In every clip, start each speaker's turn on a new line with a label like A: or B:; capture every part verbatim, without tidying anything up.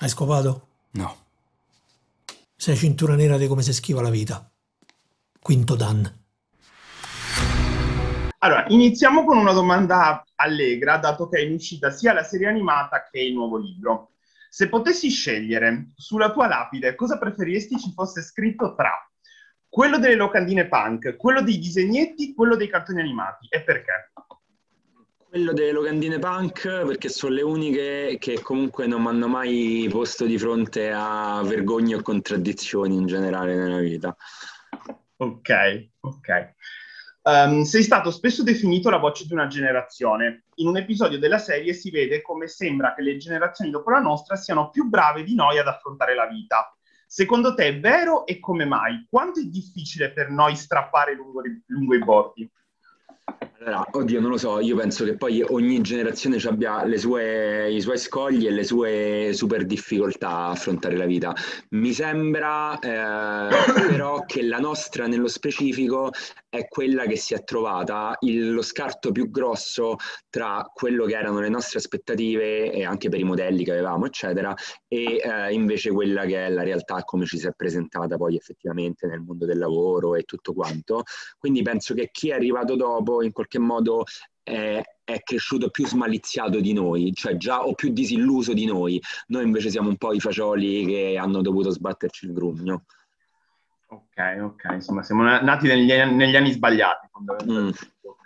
A: Hai scopato?
B: No.
A: Sei cintura nera di come si schiva la vita. Quinto Dan.
C: Allora, iniziamo con una domanda allegra, dato che è in uscita sia la serie animata che il nuovo libro. Se potessi scegliere sulla tua lapide cosa preferiresti ci fosse scritto tra quello delle locandine punk, quello dei disegnetti, quello dei cartoni animati, e perché?
B: Quello delle locandine punk, perché sono le uniche che comunque non mi hanno mai posto di fronte a vergogne o contraddizioni in generale nella vita.
C: Ok, ok. Um, sei stato spesso definito la voce di una generazione. In un episodio della serie si vede come sembra che le generazioni dopo la nostra siano più brave di noi ad affrontare la vita. Secondo te è vero e come mai? Quanto è difficile per noi strappare lungo, lungo i bordi?
B: Allora, oddio, non lo so, io penso che poi ogni generazione ci abbia le sue, i suoi scogli e le sue super difficoltà a affrontare la vita. Mi sembra eh, però che la nostra nello specifico è quella che si è trovata il- lo scarto più grosso tra quello che erano le nostre aspettative e anche per i modelli che avevamo, eccetera, e eh, invece quella che è la realtà come ci si è presentata poi effettivamente nel mondo del lavoro e tutto quanto. Quindi penso che chi è arrivato dopo in qualche modo è, è cresciuto più smaliziato di noi, cioè già o più disilluso di noi. Noi invece siamo un po' i fagioli che hanno dovuto sbatterci il grugno.
C: Ok, ok, insomma, siamo na- nati negli, negli anni sbagliati, fondamentalmente.
B: Mm.
C: Ok.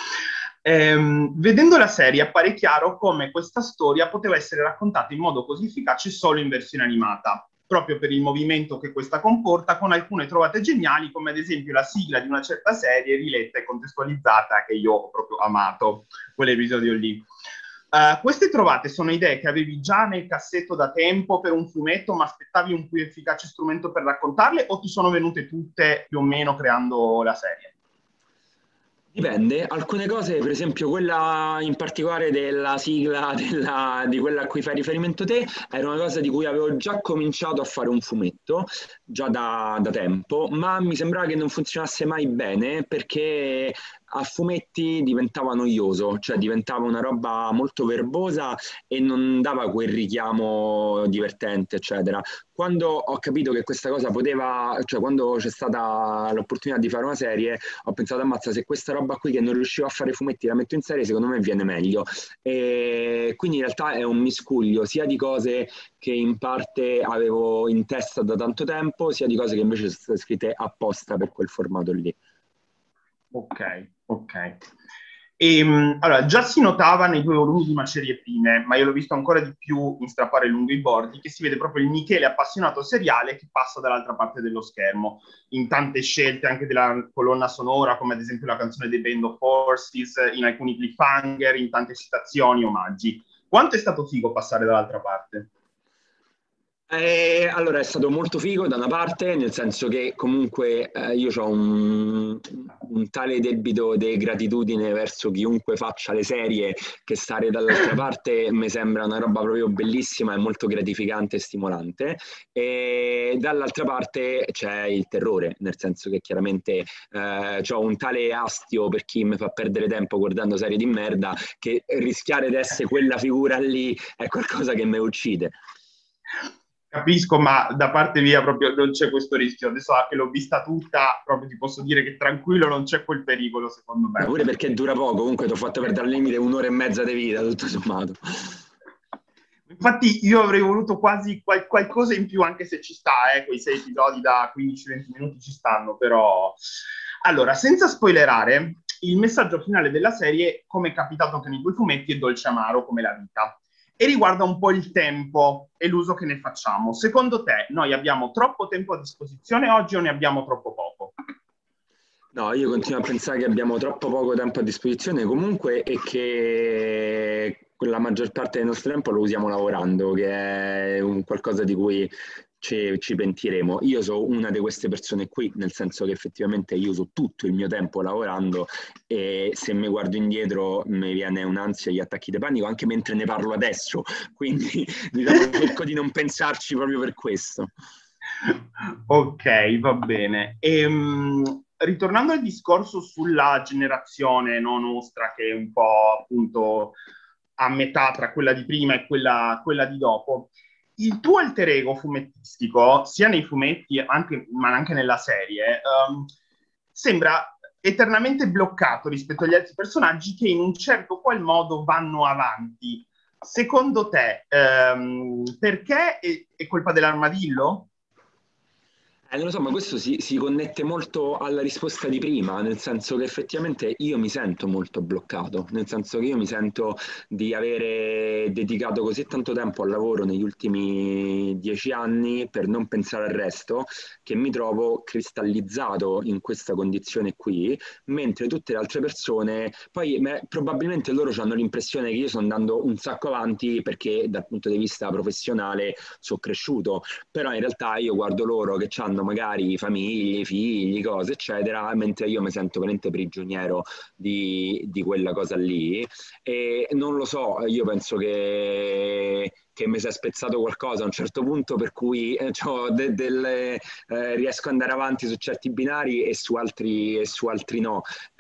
C: Ehm, vedendo la serie appare chiaro come questa storia poteva essere raccontata in modo così efficace solo in versione animata, proprio per il movimento che questa comporta, con alcune trovate geniali, come ad esempio la sigla di una certa serie riletta e contestualizzata che io ho proprio amato, quell'episodio lì. Uh, queste trovate sono idee che avevi già nel cassetto da tempo per un fumetto, ma aspettavi un più efficace strumento per raccontarle, o ti sono venute tutte più o meno creando la serie?
B: Dipende, alcune cose, per esempio quella in particolare della sigla della, di quella a cui fai riferimento te, era una cosa di cui avevo già cominciato a fare un fumetto, già da, da tempo, ma mi sembrava che non funzionasse mai bene perché a fumetti diventava noioso, cioè diventava una roba molto verbosa e non dava quel richiamo divertente, eccetera. Quando ho capito che questa cosa poteva, cioè quando c'è stata l'opportunità di fare una serie, ho pensato, ammazza, se questa roba qui che non riuscivo a fare fumetti la metto in serie, secondo me viene meglio. E quindi in realtà è un miscuglio sia di cose che in parte avevo in testa da tanto tempo, sia di cose che invece sono state scritte apposta per quel formato lì.
C: Ok, ok. E, mh, allora, già si notava nei due volumi di Macerie Prime, ma io l'ho visto ancora di più in Strappare lungo i bordi, che si vede proprio il Michele appassionato seriale che passa dall'altra parte dello schermo, in tante scelte anche della colonna sonora, come ad esempio la canzone dei Band of Horses, in alcuni cliffhanger, in tante citazioni, omaggi. Quanto è stato figo passare dall'altra parte?
B: Eh, allora è stato molto figo da una parte, nel senso che comunque eh, io ho un, un tale debito di gratitudine verso chiunque faccia le serie che stare dall'altra parte mi sembra una roba proprio bellissima e molto gratificante e stimolante. E dall'altra parte c'è il terrore, nel senso che chiaramente eh, ho un tale astio per chi mi fa perdere tempo guardando serie di merda che rischiare di essere quella figura lì è qualcosa che mi uccide.
C: Capisco, ma da parte mia proprio non c'è questo rischio. Adesso che l'ho vista tutta, proprio ti posso dire che tranquillo non c'è quel pericolo, secondo
B: Ma
C: me.
B: pure perché dura poco, comunque ti ho fatto perdere al limite un'ora e mezza di vita, tutto sommato.
C: Infatti io avrei voluto quasi qual- qualcosa in più, anche se ci sta, eh, quei sei episodi da quindici venti minuti ci stanno, però... Allora, senza spoilerare, il messaggio finale della serie, come è capitato anche nei due fumetti, è dolce amaro come la vita. E riguarda un po' il tempo e l'uso che ne facciamo. Secondo te, noi abbiamo troppo tempo a disposizione oggi o ne abbiamo troppo poco?
B: No, io continuo a pensare che abbiamo troppo poco tempo a disposizione comunque e che la maggior parte del nostro tempo lo usiamo lavorando, che è un qualcosa di cui ci, ci pentiremo. Io sono una di queste persone qui, nel senso che effettivamente io uso tutto il mio tempo lavorando e se mi guardo indietro mi viene un'ansia, gli attacchi di panico, anche mentre ne parlo adesso, quindi diciamo, cerco di non pensarci proprio per questo.
C: Ok, va bene. Ehm, ritornando al discorso sulla generazione, no, nostra, che è un po' appunto a metà tra quella di prima e quella, quella di dopo, il tuo alter ego fumettistico, sia nei fumetti anche, ma anche nella serie, um, sembra eternamente bloccato rispetto agli altri personaggi che in un certo qual modo vanno avanti. Secondo te, um, perché è, è colpa dell'armadillo?
B: Eh, non lo so, ma questo si, si connette molto alla risposta di prima, nel senso che effettivamente io mi sento molto bloccato, nel senso che io mi sento di avere dedicato così tanto tempo al lavoro negli ultimi dieci anni per non pensare al resto, che mi trovo cristallizzato in questa condizione qui, mentre tutte le altre persone, poi me, probabilmente loro hanno l'impressione che io sto andando un sacco avanti perché dal punto di vista professionale sono cresciuto, però in realtà io guardo loro che hanno magari famiglie, figli, cose eccetera, mentre io mi sento veramente prigioniero di, di quella cosa lì e non lo so, io penso che, che mi sia spezzato qualcosa a un certo punto per cui eh, de, delle, eh, riesco ad andare avanti su certi binari e su altri, e su altri no.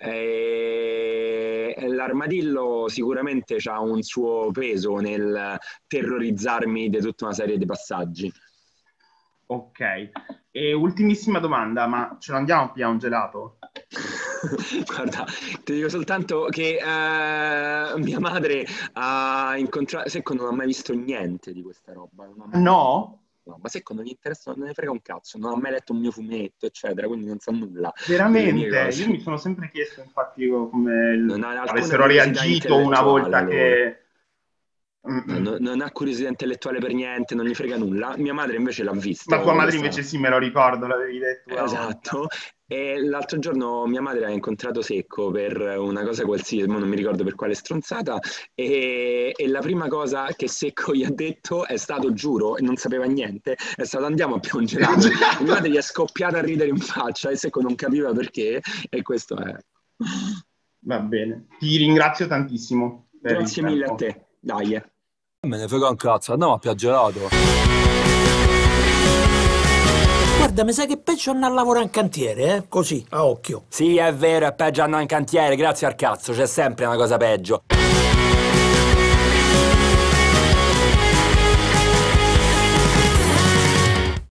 B: E l'armadillo sicuramente ha un suo peso nel terrorizzarmi di tutta una serie di passaggi.
C: Ok, e ultimissima domanda, ma ce lo andiamo a pigliare un gelato?
B: Guarda, ti dico soltanto che uh, mia madre ha incontrato, Secco non ha mai visto niente di questa roba. Non mai...
C: No?
B: No, ma Secco non gli interessa, non ne frega un cazzo, non ha mai letto un mio fumetto, eccetera, quindi non sa nulla.
C: Veramente? Io mi sono sempre chiesto, infatti, come
B: non ha
C: avessero reagito una volta che...
B: No, no, non ha curiosità intellettuale per niente, non gli frega nulla. Mia madre invece l'ha visto.
C: Ma tua madre
B: questa...
C: invece sì, me lo ricordo, l'avevi detto.
B: Esatto. E l'altro giorno mia madre ha incontrato Secco per una cosa qualsiasi, non mi ricordo per quale stronzata, e, e la prima cosa che Secco gli ha detto è stato, giuro, e non sapeva niente, è stato andiamo a piangere. Mia madre gli è scoppiata a ridere in faccia e Secco non capiva perché, e questo è...
C: Va bene, ti ringrazio tantissimo.
B: Grazie mille a te, dai.
D: Me ne frega un cazzo, andiamo a piaggerato.
A: Guarda, mi sa che è peggio andare a lavorare in cantiere, eh? Così, a occhio.
D: Sì, è vero, è peggio andare in cantiere, grazie al cazzo, c'è sempre una cosa peggio.